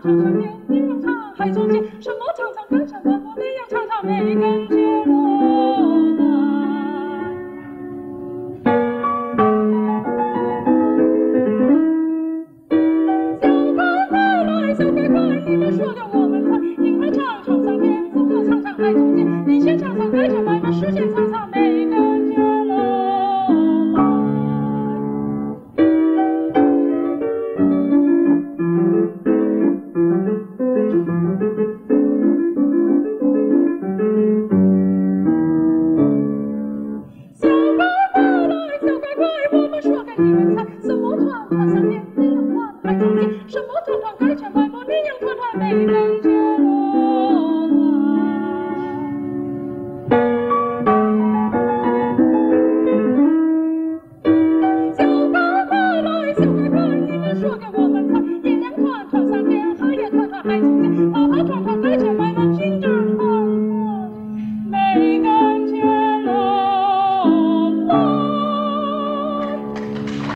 唱唱天，你要唱海中间，什么唱唱歌唱歌，你要唱唱每根接落来。小快快来，小快快，你们说的我们猜，你快唱唱上天，怎么唱唱海中间，你先唱唱歌唱白马，实现唱唱每根接落来。什么团团上天，你要团海中间，什么团团该全白马，你要团团每根。